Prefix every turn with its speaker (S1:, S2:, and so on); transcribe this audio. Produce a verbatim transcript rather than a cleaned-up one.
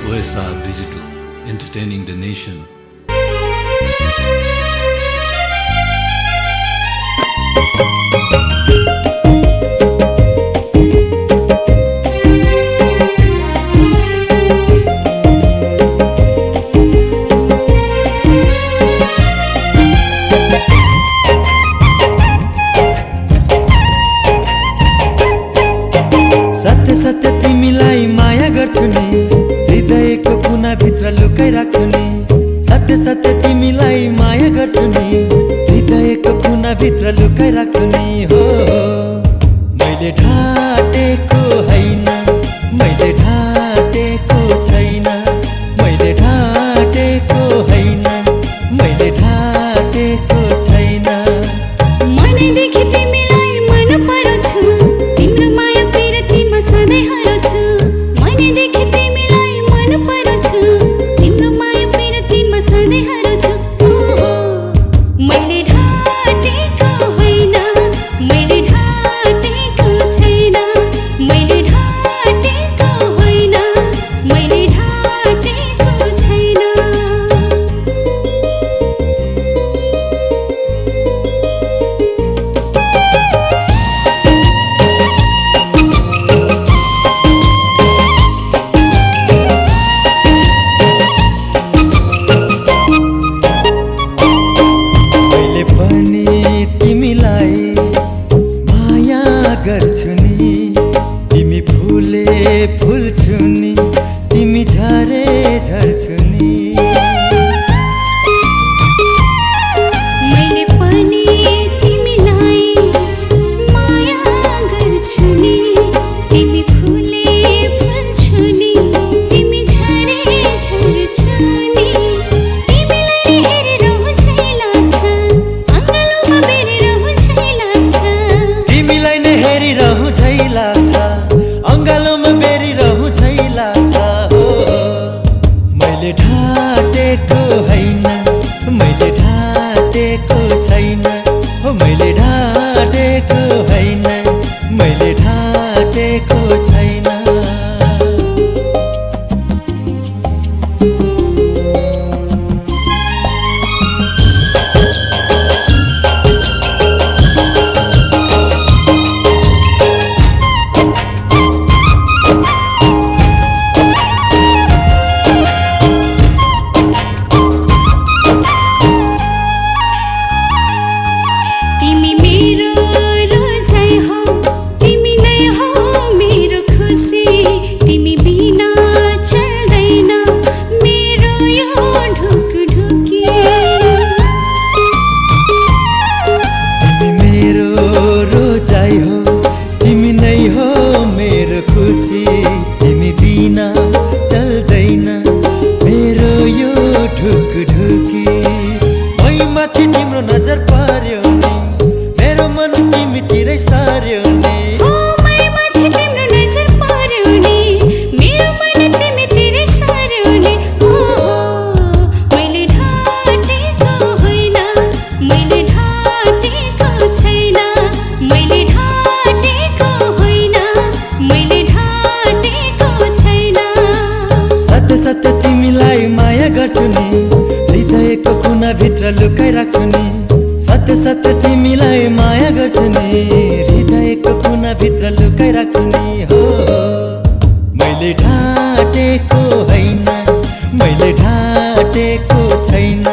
S1: O S R Digital, entertaining the nation.
S2: सत्य सत्य तिमीलाई माया गर्छु नि, हृदयको कुना भित्र लुकाइ राख्छु नि। सत्य सत्य तिमीलाई माया गर्छु नि, हृदयको कुना भित्र लुकाइ राख्छु नि। हो मैले ढाटेको हैन, मैले ढाटेको छैन, मैले ढाटेको हैन, मैले ढाटेको छैन।
S3: मनैदेखि तिमीलाई मन पराउँछु, तिम्रो माया प्रीतिमा सधैँ हराउँछु। मनैदेखि तिमीलाई मन पराउँछु, तिम्रो माया प्रीतिमा सधैँ हराउँछु। मैले ढाटेको होइन, मैले ढाटेको छैन, मैले ढाटेको होइन, मैले ढाटेको छैन।
S2: तिमीलाई माया गर्छु नि, तिमी फुले फुल्छु नि, तिमी झरे झर्छु नि।
S3: मैले पनि तिमीलाई माया गर्छु नि, तिमी फुले फुल्छु नि, तिमी झरे झर्छु नि। तिमीलाई हेरिरहु झै लाग्छ, अँगालोमा बेरिरहु झै लाग्छ।
S2: तिमीलाई नै हेरिरहु झै लाग्छ, अँगालोमा बेरिरहु झै लाग्छ। हो मैले ढाटेको हैन, मैले ढाटेको छैन, हो मैले ढाटेको हैन, मैले ढाटेको छैन।
S3: तिमी मेरो रोजाइ हौ, तिमी नै हौ मेरो खुसी। तिमी बिना चल्दैन मेरो यो ढुकढुकी।
S2: तिमी मेरो रोजाइ हो, तिमी नै हो मेरो खुसी। तिमी बिना चल्दैन मेरो यो ढुकढुकी। मैमाथि तिम्रो नजर पर्यो नि, मेरो मन तिमीतिरै सार्यो नि।
S3: हो मैमाथि तिम्रो नजर पर्यो नि, मेरो मन तिमीतिरै सार्यो नि। हो मैले ढाटेको होइन, मैले ढाटेको छैन, मैले ढाटेको होइन, मैले ढाटेको छैन।
S2: सत्य सत्य तिमीलाई माया गर्छु नि, हृदयको कुना भित्र लुकाइ राख्छु नि। सत्य सत्य तिमीलाई माया गर्छु नि, हृदयको कुना भित्र लुकाइ राख्छु नि। हो मैले ढाटेको हैन, मैले ढाटेको छैन,